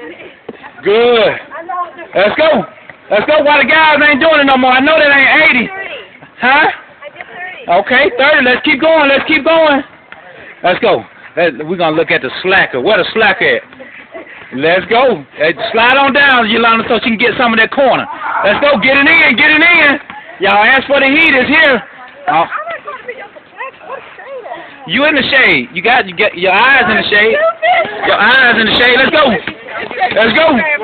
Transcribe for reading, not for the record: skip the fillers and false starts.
Good. Let's go. Let's go. Why the guys ain't doing it no more? I know that ain't 80. Huh? Okay, 30. Let's keep going. Let's keep going. Let's go. We're going to look at the slacker. Where the slacker at? Let's go. Slide on down, Yolanda, so she can get some of that corner. Let's go. Get it in. Get it in. Y'all ask for the heat. It's here. You in the shade. You got your eyes in the shade. Your eyes in the shade. Let's go. Let's go.